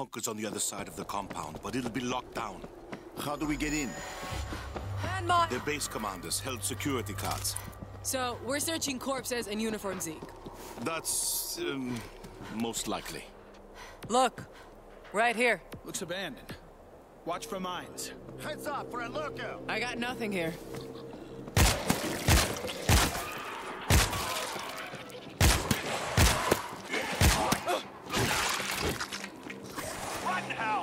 bunker's on the other side of the compound, but it'll be locked down. How do we get in? Their base commanders held security cards. So, we're searching corpses and uniform Zeke. That's, most likely. Look, right here. Looks abandoned. Watch for mines. Heads up for a lookout! I got nothing here. Rotten hell!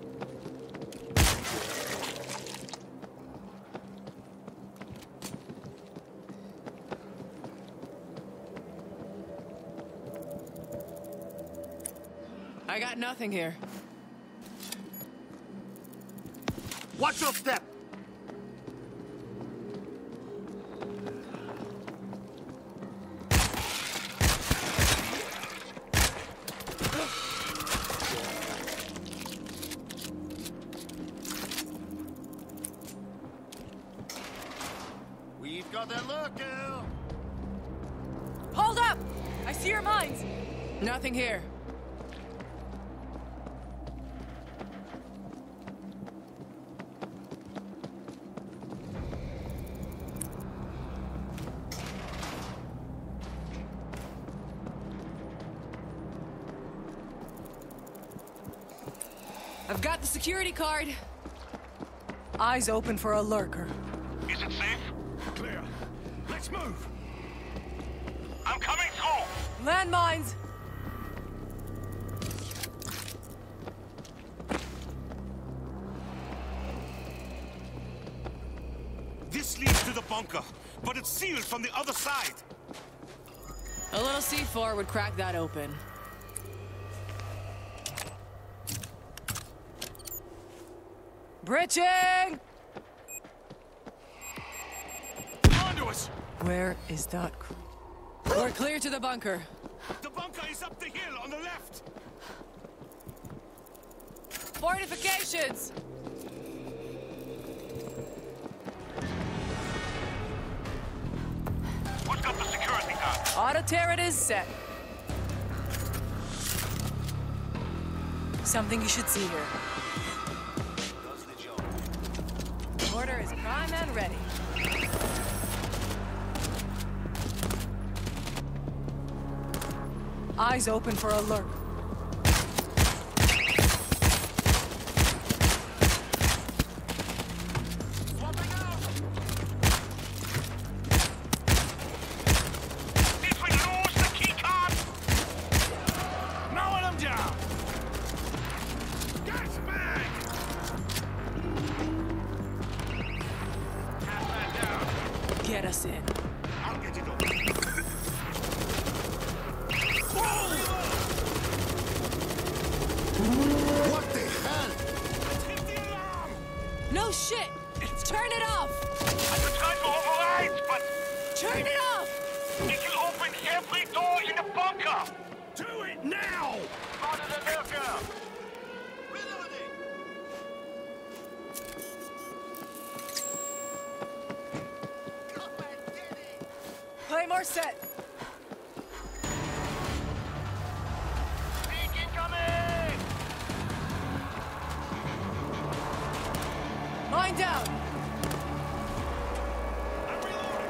I got nothing here. Watch your step! We've got a lookout! Hold up! I see your mines! Nothing here. I've got the security card. Eyes open for a lurker. Is it safe? Clear. Let's move! I'm coming through! Landmines! This leads to the bunker, but it's sealed from the other side. A little C4 would crack that open. Breaching! Onto us! Where is that crew? We're clear to the bunker. The bunker is up the hill on the left! Fortifications! Who's got the security card? Auto turret is set. Something you should see here. Does the job. Order is prime and ready. Eyes open for alert. Did we lose the key card? Mowing them down! Gas bag! Pass that down. Get us in. I'll get it over. What the hell? Let's hit the alarm! No shit! Turn it off! I could try to override, but Turn it off! it will open every door in the bunker! Do it now! Spotted a lurker! Reloading! Claymore set. Peek incoming! Mine down. I'm reloading!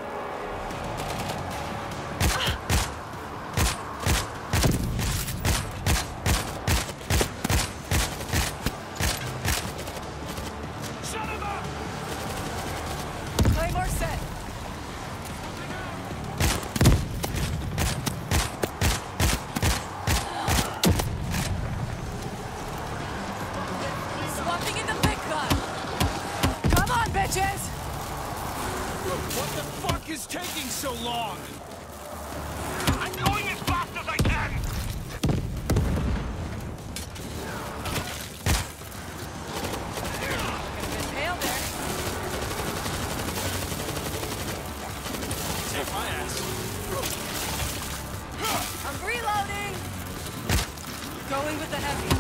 Shut him up! Claymore set. Swapping in the big gun. Come on, bitches! What the fuck is taking so long? I'm going as fast as I can! Hail there. Take my ass. I'm reloading. Going with the heavy.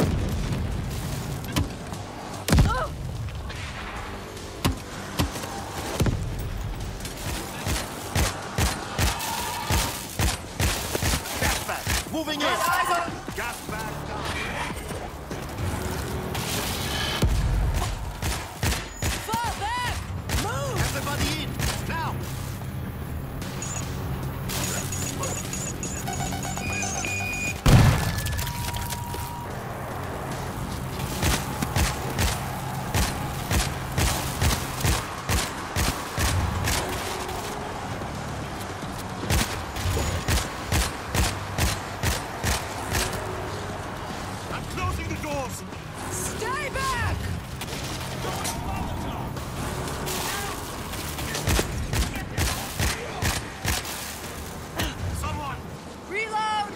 Oh! Gas bag down. Fall back! Move! Everybody in, now! I'm closing the doors! Stay back! Someone! Reload!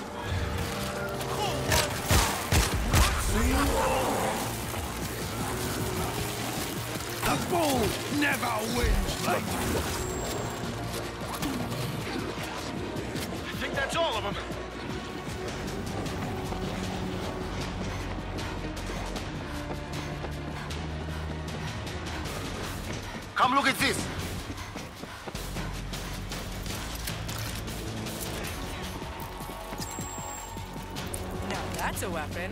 The bull never wins, mate. I think that's all of them. Come look at this! Now that's a weapon.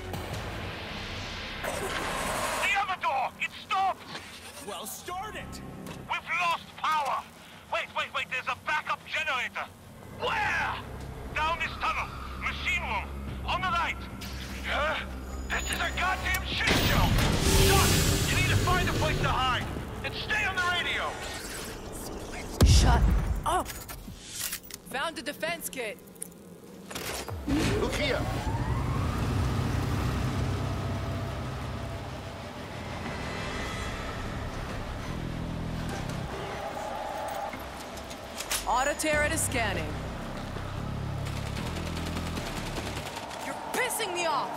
The other door! It stopped! Well, start it. We've lost power! Wait, there's a backup generator! Where? Down this tunnel! Machine room! On the right! Huh? This is a goddamn shit show! Doc, you need to find a place to hide! And stay on the radio! Shut up! Found a defense kit. Look here! Auto turret is scanning. You're pissing me off!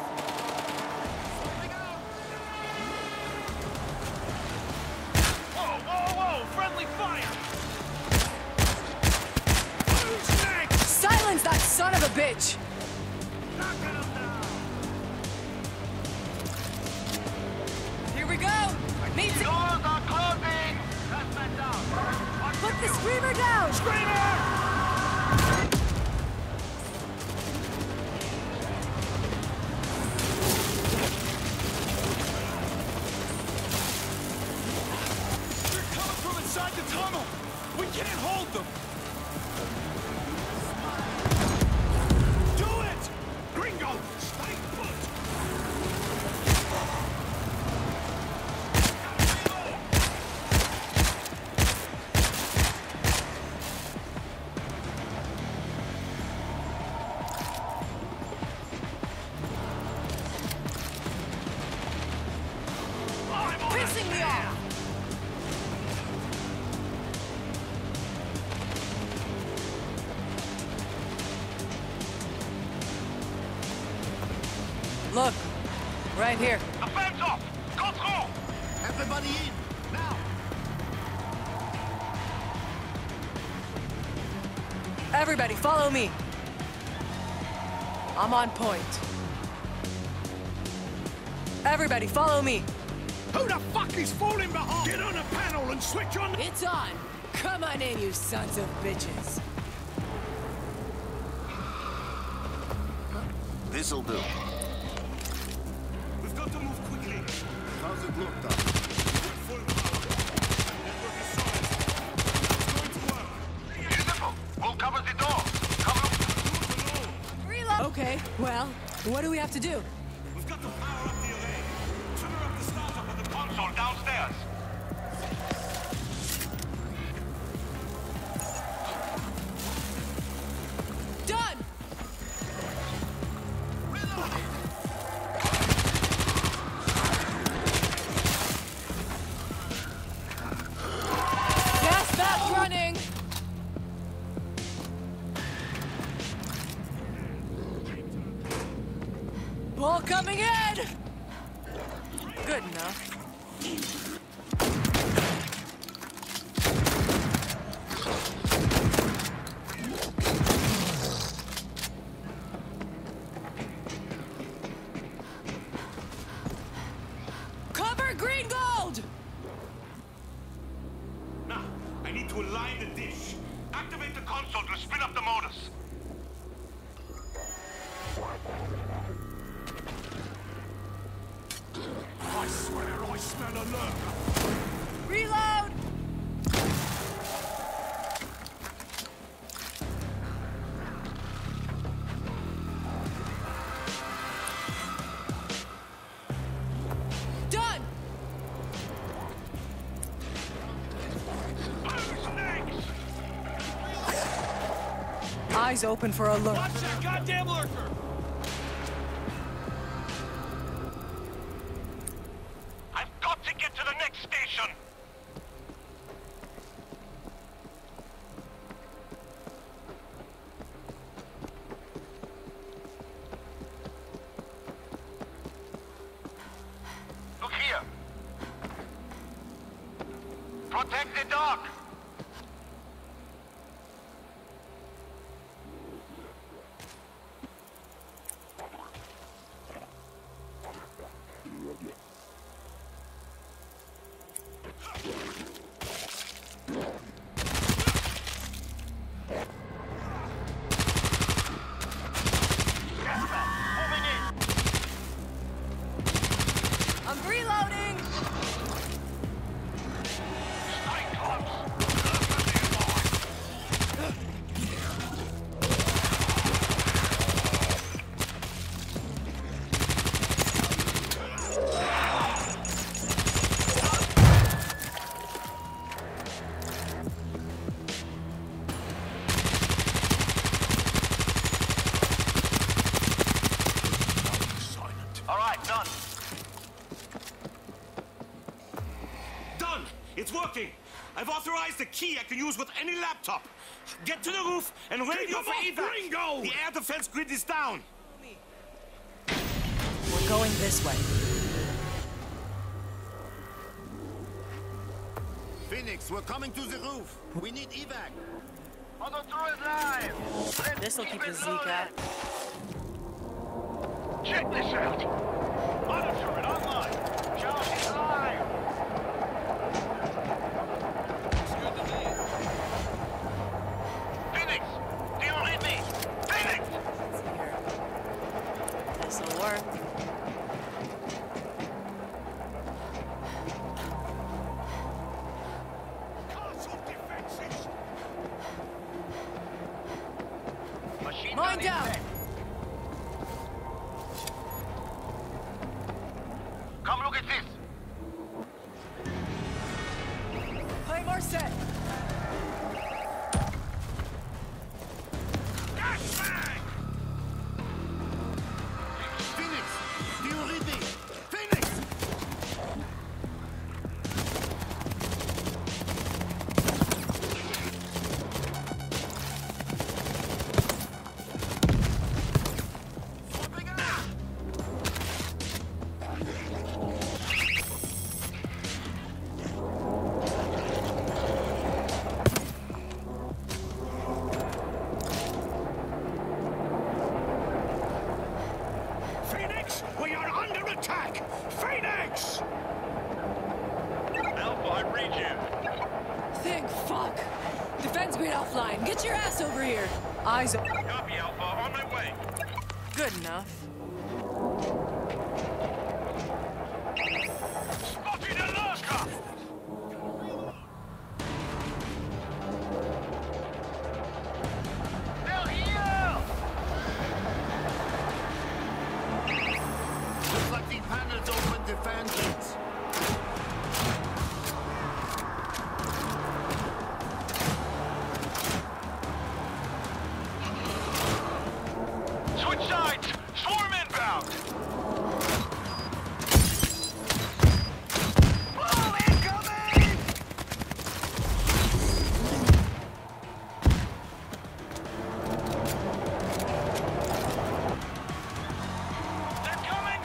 Whoa! Friendly fire! Who's next? Silence that son of a bitch! Knocking them down! Here we go! Need to Doors are closing! Suspect down! put the screamer down! They're coming from inside the tunnel. We can't hold them. Do it! Gringo, stay put. Pissing me off! Look, right here. The fan's off! Go through! Everybody in, now! Everybody, follow me. I'm on point. Everybody, follow me. Who the fuck is falling behind? Get on a panel and switch on. It's on. Come on in, you sons of bitches. This'll do. We've got to move quickly! How's it look, Doc? Full power! Network is solid! It's going to work! Beautiful! We'll cover the door! Cover Reload. Okay, well, what do we have to do? We've got to power up the array! Trigger up the startup of the console downstairs! Done! Gas back running! Ball coming in! Good enough. Cover green gold! Now, I need to align the dish. Activate the console to spin up the motors. I swear I smell a lurker. Reload! Done! Who's next? Eyes open for a look. Watch that goddamn lurker! I've got to get to the next station. Look here. Protect the dock. Moving in. I'm reloading! Stay close. All right, done. Done! It's working! I've authorized a key I can use with any laptop. Get to the roof and radio Keep for 'em evac. off, Ringo! The air defense grid is down. We're going this way. Phoenix, we're coming to the roof. We need evac. Mother True is live. Let's This'll keep the it Zeke out. loaded. Check this out. Monitor it online. Charge is live. Phoenix, do you read me? Phoenix! This'll work. Castle defenses! Machine Mine gun is down. set. Come look at this. Claymore set. Gas bag! Phoenix, do you read me? Phoenix! Swapping it out. Phoenix, we are under attack! Phoenix! Alpha, I read you. Think, fuck. Defense grid offline. Get your ass over here. Eyes open. Copy, Alpha. On my way. Good enough. Spotted a lurker! They're here! Looks like the panels open the fan gates. Switch sides! Swarm inbound! Blow incoming! They're coming!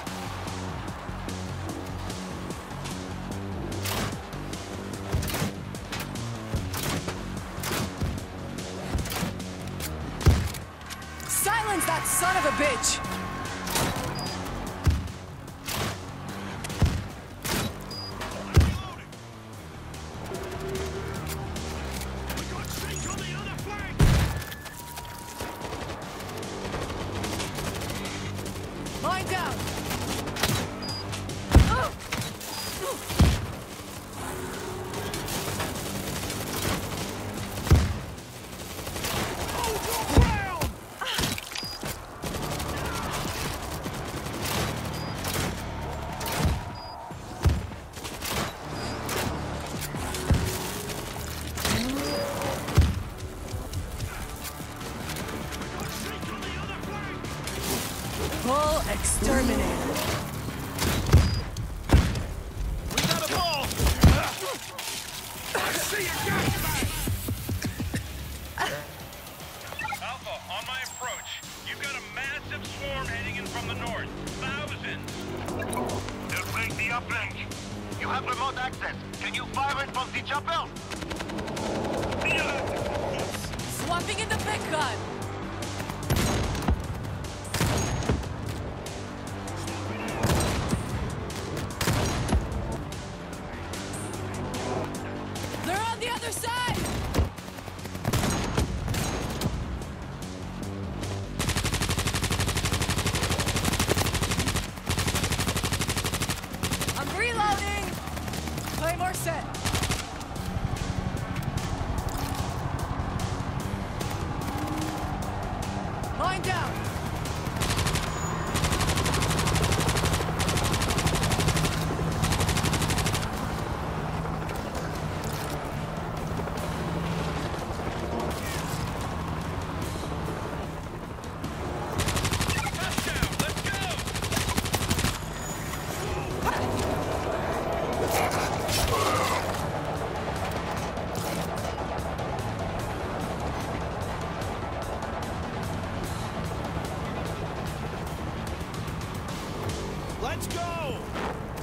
Silence that son of a bitch! We got Zeke on the other flank! Mine down! Oh! exterminator. We got a ball! I see you, guys! Alpha, on my approach. You've got a massive swarm heading in from the north. Thousands. They'll break the uplink. You have remote access. Can you fire it from the chopper? Swapping in the big gun. They're on the other side! I'm reloading! Claymore set. Mine down! Touchdown! Let's go! Let's go!